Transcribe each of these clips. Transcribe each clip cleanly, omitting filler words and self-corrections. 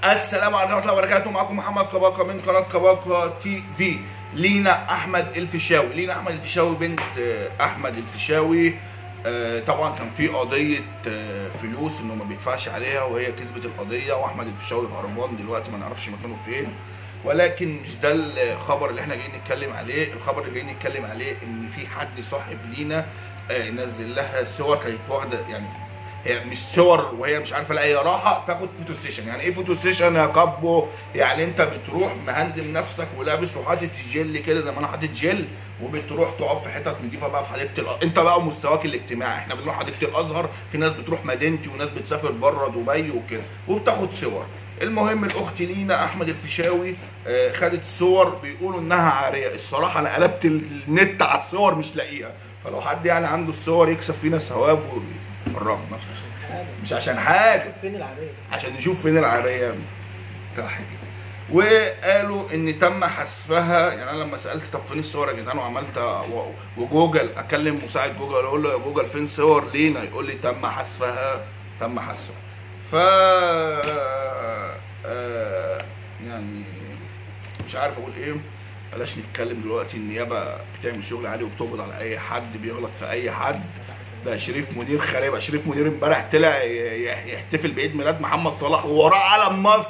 السلام عليكم ورحمه الله وبركاته. معكم محمد كباكا من قناه كباكا تي في. لينا احمد الفيشاوي بنت احمد الفيشاوي. طبعا كان في قضيه فلوس انه ما بيدفعش عليها، وهي كسبت القضيه، واحمد الفيشاوي هربان دلوقتي ما نعرفش مكانه فين. ولكن مش ده الخبر اللي احنا جايين نتكلم عليه. الخبر اللي جايين نتكلم عليه ان في حد صاحب لينا نزل لها صور كانت واخده، يعني هي مش صور وهي مش عارفه، لا هي راحه تاخد فوتو سيشن. يعني ايه فوتو سيشن يا كابو؟ يعني انت بتروح مهندم نفسك ولابس وحاطط جل كده زي ما انا حاطط جل، وبتروح تقف في حتت نضيفه بقى في حديقه انت بقى ومستواك الاجتماعي. احنا بنروح حديقه الازهر، في ناس بتروح مدينتي وناس بتسافر بره دبي وكده وبتاخد صور. المهم الاخت لينا احمد الفيشاوي خدت صور بيقولوا انها عاريه. الصراحه انا قلبت النت على الصور مش لاقيها، فلو حد يعني عنده الصور يكسب فينا ثواب ويفرجنا. مش عشان حاجه، عشان نشوف فين العاريه بتاعها كده. وقالوا ان تم حذفها. يعني انا لما سالت طب فين الصور يا جدعان وعملت وجوجل اكلم مساعد جوجل اقول له يا جوجل فين صور لينا، يقول لي تم حذفها. ف يعني مش عارف اقول ايه. بلاش نتكلم دلوقتي. النيابه بتعمل شغل عالي وبتقبض على اي حد بيغلط في اي حد. ده شريف منير خارب. شريف منير امبارح طلع يحتفل بعيد ميلاد محمد صلاح ووراه علم مصر.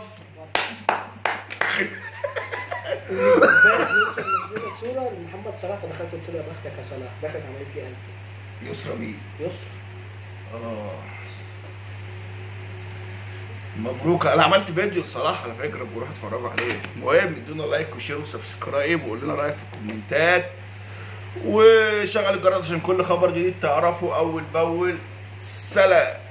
امبارح يسرا منزله صوره لمحمد صلاح، فدخلت قلت له يا بختك يا صلاح. دخلت عملت لي قلب. يسرا مين؟ يسرا. مبروك. انا عملت فيديو لصلاح على فكره، بروح اتفرجوا عليه. المهم ادونا لايك وشير وسبسكرايب وقول لنا رايك في الكومنتات، وشغل الجرس عشان كل خبر جديد تعرفه اول باول. سلام.